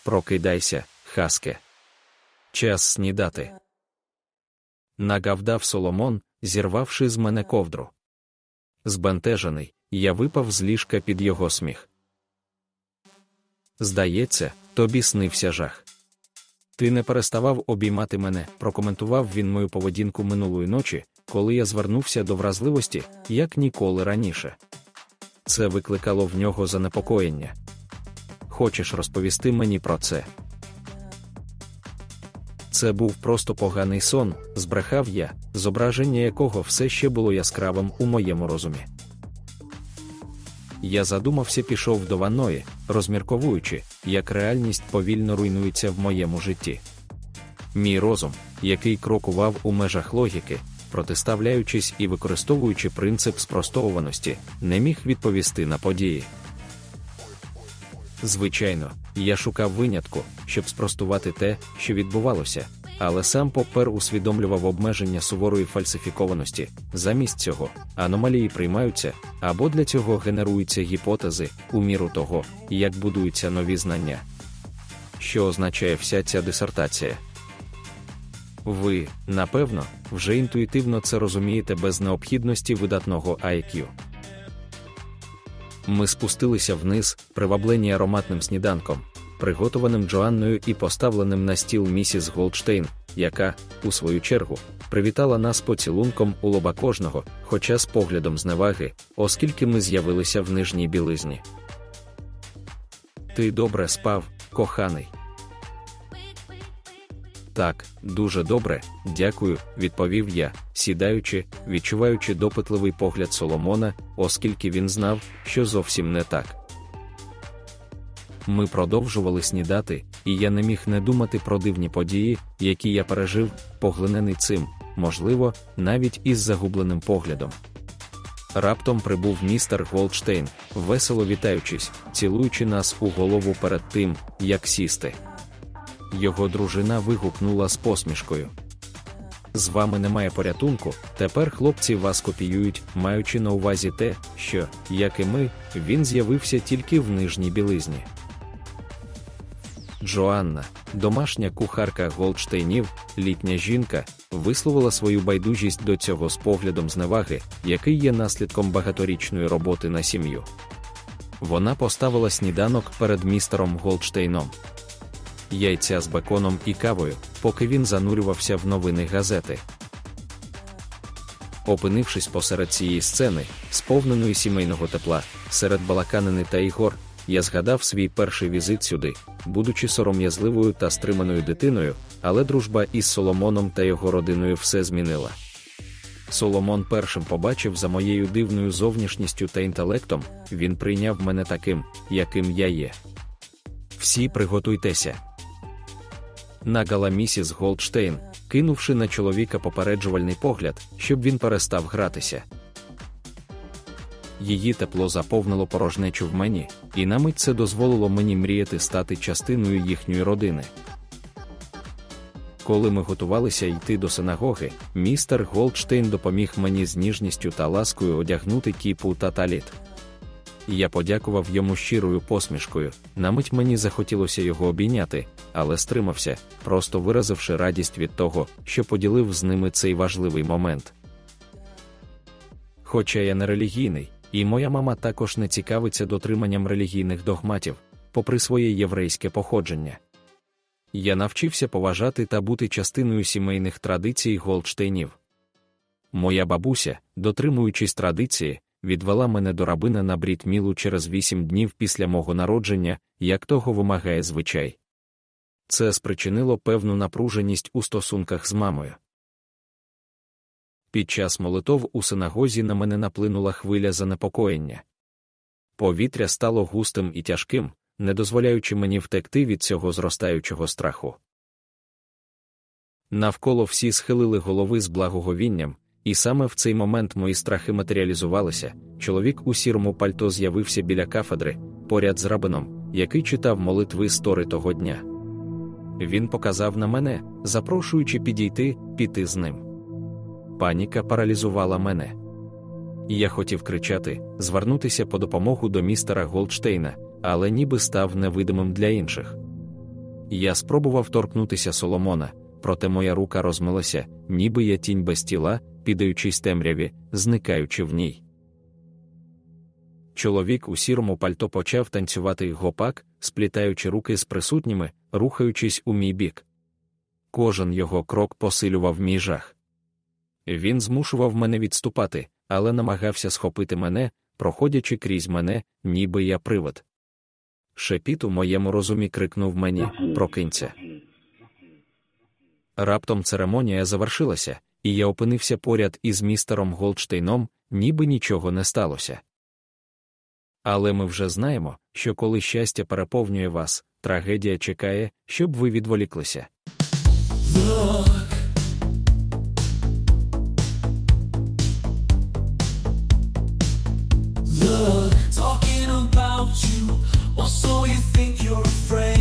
Прокидайся, Хаске. Час снідати. Нагавдав Соломон, зірвавши з мене ковдру. Збентежений, я випав з ліжка під його сміх. Здається, тобі снився жах. Ти не переставав обіймати мене, прокоментував він мою поведінку минулої ночі, коли я звернувся до вразливості, як ніколи раніше. Це викликало в нього занепокоєння. Хочеш розповісти мені про це? Це був просто поганий сон, збрехав я, зображення якого все ще було яскравим у моєму розумі. Я задумався, пішов до ванної, розмірковуючи, як реальність повільно руйнується в моєму житті. Мій розум, який крокував у межах логіки, протиставляючись і використовуючи принцип спростовуваності, не міг відповісти на події. Звичайно, я шукав винятку, щоб спростувати те, що відбувалося, але сам попер усвідомлював обмеження суворої фальсифікованості. Замість цього, аномалії приймаються, або для цього генеруються гіпотези, у міру того, як будуються нові знання. Що означає вся ця дисертація? Ви, напевно, вже інтуїтивно це розумієте без необхідності видатного IQ. Ми спустилися вниз, приваблені ароматним сніданком, приготованим Джоанною і поставленим на стіл місіс Голдштейн, яка, у свою чергу, привітала нас поцілунком у лоба кожного, хоча з поглядом зневаги, оскільки ми з'явилися в нижній білизні. «Ти добре спав, коханий?» «Так, дуже добре, дякую», – відповів я, сідаючи, відчуваючи допитливий погляд Соломона, оскільки він знав, що зовсім не так. Ми продовжували снідати, і я не міг не думати про дивні події, які я пережив, поглинений цим, можливо, навіть із загубленим поглядом. Раптом прибув містер Голдштейн, весело вітаючись, цілуючи нас у голову перед тим, як сісти. Його дружина вигукнула з посмішкою: «З вами немає порятунку, тепер хлопці вас копіюють», маючи на увазі те, що, як і ми, він з'явився тільки в нижній білизні. Джоанна, домашня кухарка Голдштейнів, літня жінка, висловила свою байдужість до цього з поглядом зневаги, який є наслідком багаторічної роботи на сім'ю. Вона поставила сніданок перед містером Голдштейном. Яйця з беконом і кавою, поки він занурювався в новини газети. Опинившись посеред цієї сцени, сповненої сімейного тепла, серед балаканини та ігор, я згадав свій перший візит сюди, будучи сором'язливою та стриманою дитиною, але дружба із Соломоном та його родиною все змінила. Соломон першим побачив за моєю дивною зовнішністю та інтелектом, він прийняв мене таким, яким я є. «Всі приготуйтеся», – нагала місіс Голдштейн, кинувши на чоловіка попереджувальний погляд, щоб він перестав гратися. Її тепло заповнило порожнечу в мені, і на мить це дозволило мені мріяти стати частиною їхньої родини. Коли ми готувалися йти до синагоги, містер Голдштейн допоміг мені з ніжністю та ласкою одягнути кіпу та таліт. Я подякував йому щирою посмішкою, на мить мені захотілося його обійняти, але стримався, просто виразивши радість від того, що поділив з ними цей важливий момент. Хоча я не релігійний, і моя мама також не цікавиться дотриманням релігійних догматів, попри своє єврейське походження. Я навчився поважати та бути частиною сімейних традицій Голдштейнів. Моя бабуся, дотримуючись традиції, відвела мене до рабина на бріт-мілу через 8 днів після мого народження, як того вимагає звичай. Це спричинило певну напруженість у стосунках з мамою. Під час молитов у синагозі на мене наплинула хвиля занепокоєння. Повітря стало густим і тяжким, не дозволяючи мені втекти від цього зростаючого страху. Навколо всі схилили голови з благоговінням, і саме в цей момент мої страхи матеріалізувалися. Чоловік у сірому пальто з'явився біля кафедри, поряд з рабином, який читав молитви з Тори того дня. Він показав на мене, запрошуючи піти з ним. Паніка паралізувала мене. Я хотів кричати, звернутися по допомогу до містера Голдштейна, але ніби став невидимим для інших. Я спробував торкнутися Соломона, проте моя рука розмилася, ніби я тінь без тіла, піддаючись темряві, зникаючи в ній. Чоловік у сірому пальто почав танцювати гопак, сплітаючи руки з присутніми, рухаючись у мій бік. Кожен його крок посилював мій жах. Він змушував мене відступати, але намагався схопити мене, проходячи крізь мене, ніби я привид. Шепіт у моєму розумі крикнув мені: «Прокинься». Раптом церемонія завершилася, і я опинився поряд із містером Голдштейном, ніби нічого не сталося. Але ми вже знаємо, що коли щастя переповнює вас, трагедія чекає, щоб ви відволіклися. Talking about you, or so you think you're afraid.